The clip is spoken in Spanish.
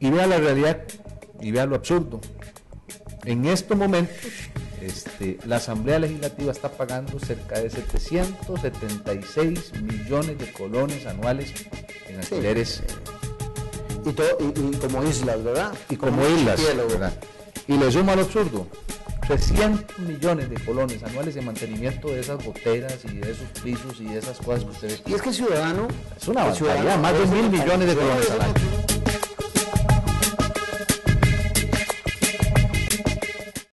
Y vea la realidad y vea lo absurdo. En estos momentos, la Asamblea Legislativa está pagando cerca de 776 millones de colones anuales en alquileres. Sí. Y como islas, ¿verdad? Y como islas, ¿verdad? Y le suma lo absurdo, 300 millones de colones anuales de mantenimiento de esas goteras y de esos pisos y de esas cosas que ustedes... Y es que el ciudadano... Es una barbaridad, más de 1.000 millones de colones al año.